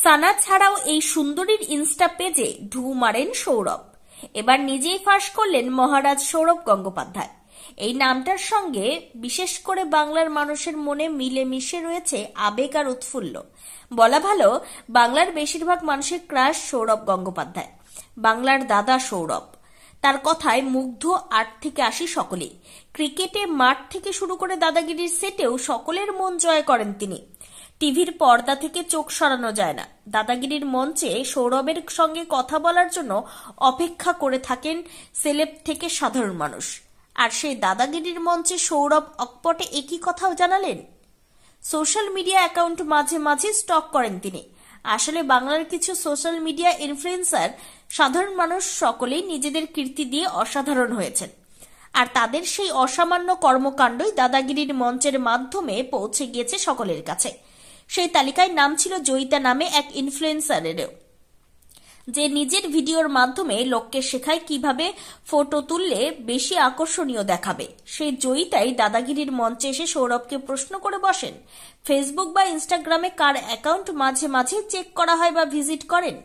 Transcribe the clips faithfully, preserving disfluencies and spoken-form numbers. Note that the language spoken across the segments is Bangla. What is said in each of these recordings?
সানা ছাড়াও এই সুন্দরীর ইনস্টা পেজে ঢু মারেন সৌরভ। এবার নিজেই ফাঁস করলেন মহারাজ সৌরভ গঙ্গোপাধ্যায়। এই নামটার সঙ্গে বিশেষ করে বাংলার মানুষের মনে মিলে মিশে রয়েছে আবেগ আর উৎফুল্ল। বলা ভালো, বাংলার বেশিরভাগ মানুষের ক্রাশ সৌরভ গঙ্গোপাধ্যায়, বাংলার দাদা সৌরভ। তার কথায় মুগ্ধ আট থেকে আশি সকলেই। ক্রিকেটে মাঠ থেকে শুরু করে দাদাগিরির সেটেও সকলের মন জয় করেন তিনি। টিভির পর্দা থেকে চোখ সরানো যায় না। দাদাগিরির মঞ্চে সৌরভের সঙ্গে কথা বলার জন্য অপেক্ষা করে থাকেন সেলেব থেকে সাধারণ মানুষ। আর সেই দাদাগিরির মঞ্চে সৌরভ অকপটে একই কথাও জানালেন। সোশ্যাল মিডিয়া অ্যাকাউন্ট মাঝে মাঝে স্টক করেন তিনি। আসলে বাংলার কিছু সোশ্যাল মিডিয়া ইনফ্লুয়েন্সার সাধারণ মানুষ সকলেই নিজেদের কীর্তি দিয়ে অসাধারণ হয়েছেন, আর তাদের সেই অসামান্য কর্মকাণ্ডই দাদাগিরির মঞ্চের মাধ্যমে পৌঁছে গিয়েছে সকলের কাছে। সেই তালিকায় নাম ছিল জয়িতা নামে এক ইনফ্লুয়েন্সারেরও, যে নিজের ভিডিওর মাধ্যমে লোককে শেখায় কিভাবে ফটো তুললে বেশি আকর্ষণীয় দেখাবে। সেই জয়িতাই দাদাগিরির মঞ্চে এসে সৌরভকে প্রশ্ন করে বসেন, ফেসবুক বা ইনস্টাগ্রামে কার অ্যাকাউন্ট মাঝে মাঝে চেক করা হয় বা ভিজিট করেন?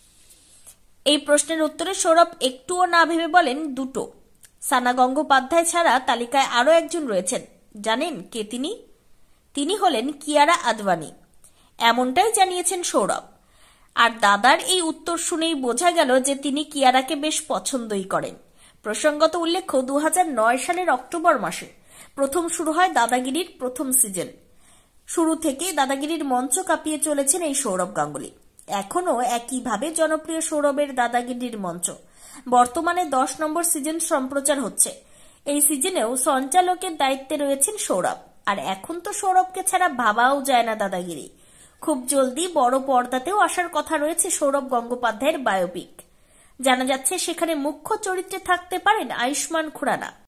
এই প্রশ্নের উত্তরে সৌরভ একটুও না ভেবে বলেন, দুটো। সানা গঙ্গোপাধ্যায় ছাড়া তালিকায় আরো একজন রয়েছেন। জানেন কে তিনি? তিনি হলেন কিয়ারা আদবানি। এমনটাই জানিয়েছেন সৌরভ। আর দাদার এই উত্তর শুনেই বোঝা গেল যে তিনি কিয়ারাকে বেশ পছন্দই করেন। প্রসঙ্গত উল্লেখ্য, দু হাজার নয় সালের অক্টোবর মাসে প্রথম শুরু হয় দাদাগিরির প্রথম সিজন। শুরু থেকে দাদাগিরির মঞ্চ কাঁপিয়ে চলেছেন এই সৌরভ গাঙ্গুলি। এখনো একইভাবে জনপ্রিয় সৌরভের দাদাগিরির মঞ্চ। বর্তমানে দশ নম্বর সিজন সম্প্রচার হচ্ছে। এই সিজনেও সঞ্চালকের দায়িত্বে রয়েছেন সৌরভ। আর এখন তো সৌরভকে ছাড়া ভাবাও যায় না দাদাগিরি। খুব জলদি বড় পর্দাতেও আসার কথা রয়েছে সৌরভ গঙ্গোপাধ্যায়ের বায়োপিক। জানা যাচ্ছে সেখানে মুখ্য চরিত্রে থাকতে পারেন আয়ুষ্মান খুরানা।